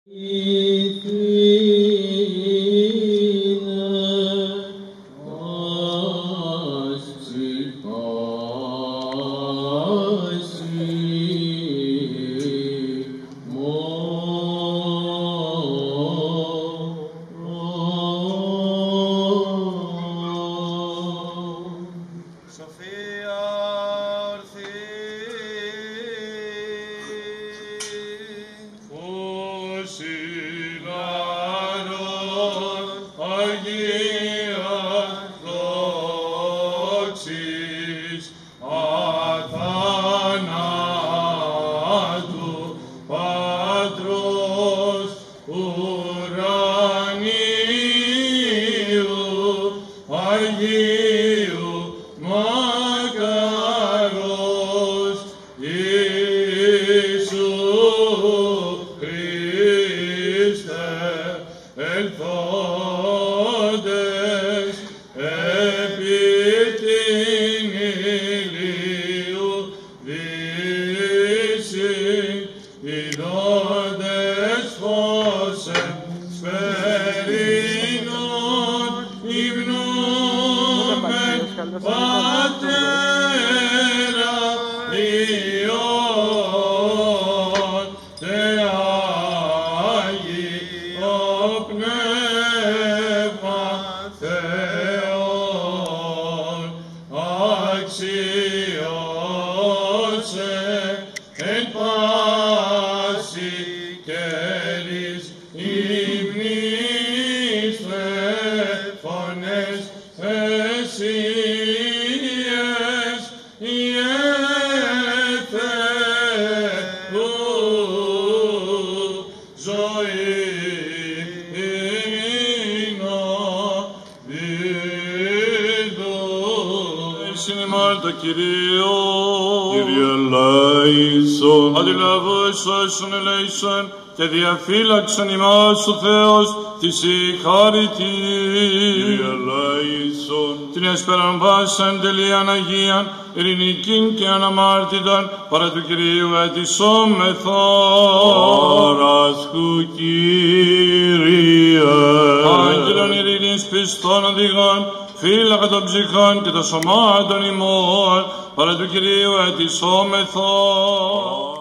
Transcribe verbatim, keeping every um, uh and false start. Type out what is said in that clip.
και διαφύλαξον ημάς ο Θεός της η χάρητη. Κύριε ελέησον. Την έσπεραν πάσαν τελείαν Αγίαν, ειρηνικήν και αναμάρτηταν, παρά του Κυρίου ετισόμεθα. Παράσχου Κύριε. Άγγελον ειρήνης πιστών οδηγών, φύλακα των ψυχών και των σωμάτων ημών, παρά του Κυρίου ετισόμεθα.